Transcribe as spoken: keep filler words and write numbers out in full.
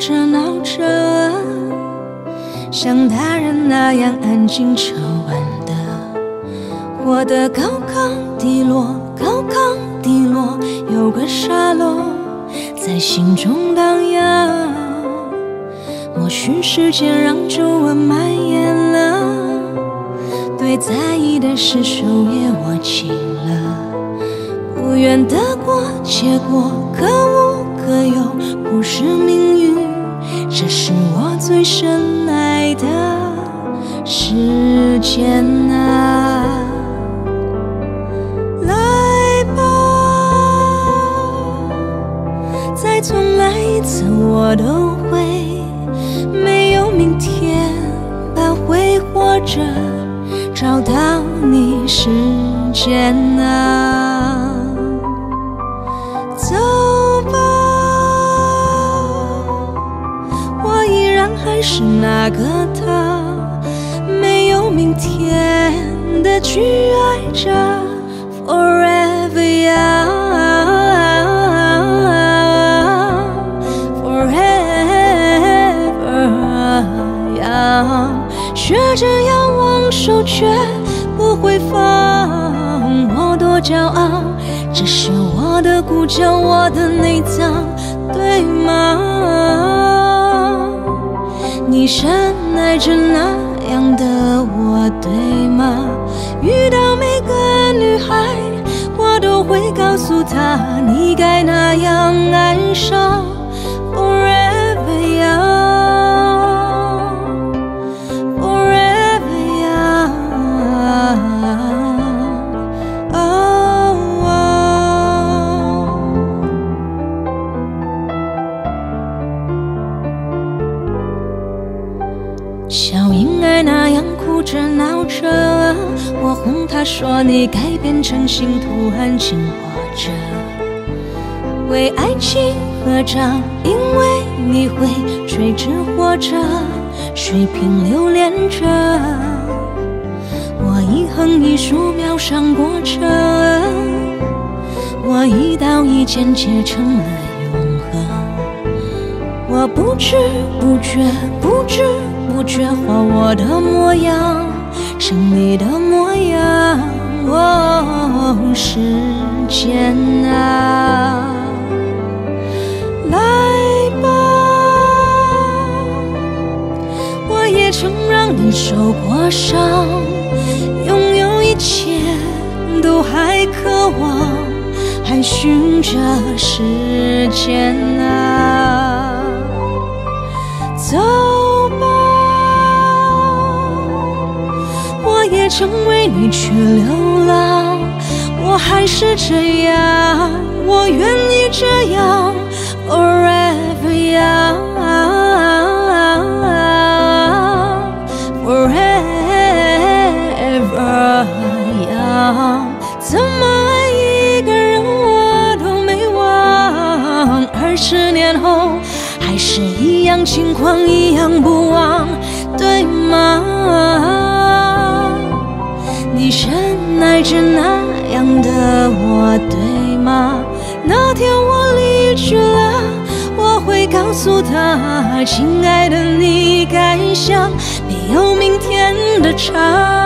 着闹着，像大人那样安静沉稳的，活得高高低落，高高低落，有个沙漏在心中荡漾。或许时间让皱纹蔓延了，对在意的事手也握紧了，不愿得过且过，可无可有，不是命运，这是我最深爱的时间啊。来吧，再重来一次我都会，没有明天般会活着，找到你时间啊。走吧，我依然还是那个他，没有明天的去爱着 forever young，forever young， 学着仰望手却不会放，我多骄傲，这是我的骨架，我的内脏，对吗？你深爱着那样的我，对吗？遇到每个女孩，我都会告诉她，你该那样爱上 forever young，forever young。像婴儿那样哭着闹着，我哄他说你该变成星图安静活着，为爱情合掌，因为你会垂直活着，水平流连着，我一横一竖描上过程，我一刀一剑结成了永恒，我不知不觉不知不觉画我的模样，成你的模样，哦，时间啊，来吧，我也曾让你受过伤，拥有一切都还渴望，还寻着时间啊，走吧，我也曾为你去流浪，我还是这样，我愿意这样 forever young，forever young， 怎么爱一个人我都没忘，二十年后还是一样轻狂，一样不忘，对吗？你深爱着那样的我，对吗？那天我离去了，我会告诉他，亲爱的，你该想没有明天的唱。